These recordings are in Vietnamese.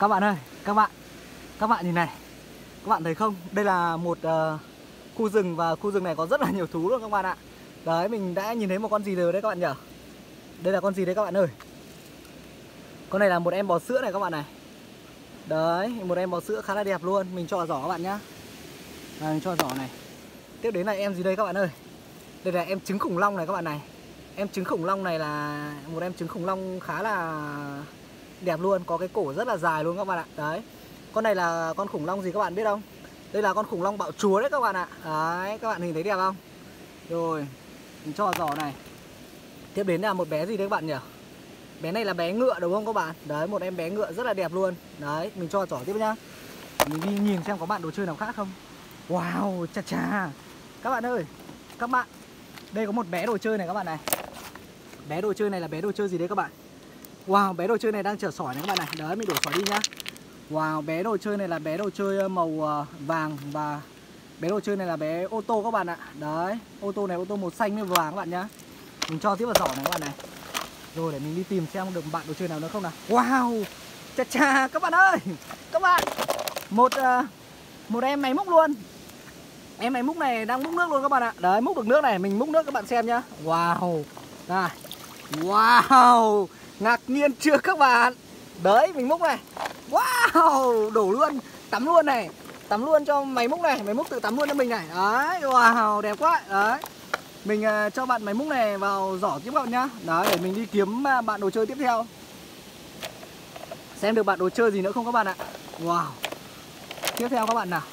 Các bạn ơi, các bạn nhìn này. Các bạn thấy không? Đây là một khu rừng và khu rừng này có rất là nhiều thú luôn các bạn ạ. Đấy, mình đã nhìn thấy một con gì rồi đấy các bạn nhỉ? Đây là con gì đấy các bạn ơi? Con này là một em bò sữa này các bạn này. Đấy, một em bò sữa khá là đẹp luôn. Mình cho vào giỏ các bạn nhá. Mình cho vào giỏ này. Tiếp đến là em gì đây các bạn ơi? Đây là em trứng khủng long này các bạn này. Em trứng khủng long này là một em trứng khủng long khá là đẹp luôn. Có cái cổ rất là dài luôn các bạn ạ. Đấy. Con này là con khủng long gì các bạn biết không? Đây là con khủng long bạo chúa đấy các bạn ạ. Đấy, các bạn nhìn thấy đẹp không? Rồi, mình cho vào giỏ này. Tiếp đến là một bé gì đấy các bạn nhỉ? Bé này là bé ngựa đúng không các bạn? Đấy, một em bé ngựa rất là đẹp luôn. Đấy, mình cho vào giỏ tiếp nhá. Mình đi nhìn xem có bạn đồ chơi nào khác không. Wow, chà chà. Các bạn ơi, các bạn, đây có một bé đồ chơi này các bạn này. Bé đồ chơi này là bé đồ chơi gì đấy các bạn? Wow, bé đồ chơi này đang chở sỏi này các bạn này. Đấy, mình đổ sỏi đi nhá. Wow, bé đồ chơi này là bé đồ chơi màu vàng. Và bé đồ chơi này là bé ô tô các bạn ạ. Đấy, ô tô này ô tô màu xanh với vàng các bạn nhá. Mình cho tiếp vào giỏ này các bạn này. Rồi để mình đi tìm xem được bạn đồ chơi nào nữa không nào. Wow, chà chà các bạn ơi. Các bạn, một em máy múc luôn. Em máy múc này đang múc nước luôn các bạn ạ. Đấy, múc được nước này, mình múc nước các bạn xem nhá. Wow. Đây. Wow, ngạc nhiên chưa các bạn? Đấy, mình múc này. Wow, đổ luôn, tắm luôn này. Tắm luôn cho máy múc này, máy múc tự tắm luôn cho mình này. Đấy, wow, đẹp quá. Đấy. Mình cho bạn máy múc này vào giỏ tiếp các bạn nhá. Đấy, để mình đi kiếm bạn đồ chơi tiếp theo. Xem được bạn đồ chơi gì nữa không các bạn ạ. Wow. Tiếp theo các bạn nào.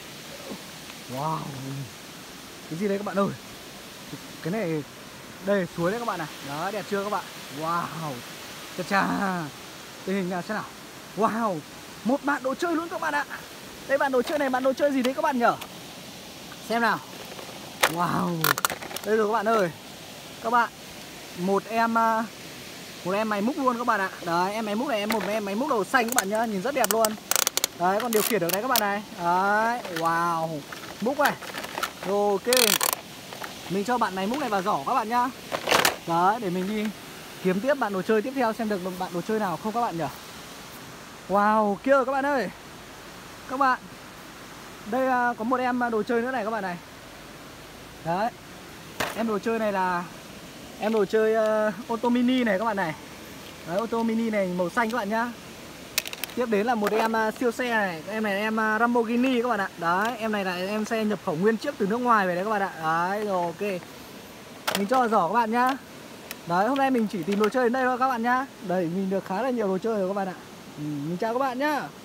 Wow. Cái gì đấy các bạn ơi. Cái này, đây suối đấy các bạn này. Đó, đẹp chưa các bạn. Wow. Chà chà. Tình hình nào xem nào. Wow. Một bạn đồ chơi luôn các bạn ạ. Đây bạn đồ chơi này, bạn đồ chơi gì đấy các bạn nhở? Xem nào. Wow. Đây rồi các bạn ơi. Các bạn, một em máy múc luôn các bạn ạ. Đấy, em máy múc này, một em máy múc đầu xanh các bạn nhá, nhìn rất đẹp luôn. Đấy, còn điều khiển được đấy các bạn này. Đấy, wow. Múc này. Rồi, ok. Mình cho bạn máy múc này vào giỏ các bạn nhá. Đấy, để mình đi kiếm tiếp bạn đồ chơi tiếp theo xem được bạn đồ chơi nào không các bạn nhỉ. Wow, kia rồi các bạn ơi. Các bạn, đây có một em đồ chơi nữa này các bạn này. Đấy. Em đồ chơi này là em đồ chơi ô tô mini này các bạn này. Đấy, ô tô mini này màu xanh các bạn nhá. Tiếp đến là một em siêu xe này. Em này em Lamborghini các bạn ạ. Đấy, em này là em xe nhập khẩu nguyên chiếc từ nước ngoài về đấy các bạn ạ. Đấy, rồi ok. Mình cho vào giỏ các bạn nhá. Đấy, hôm nay mình chỉ tìm đồ chơi đến đây thôi các bạn nhá. Đấy, mình được khá là nhiều đồ chơi rồi các bạn ạ. Mình chào các bạn nhá.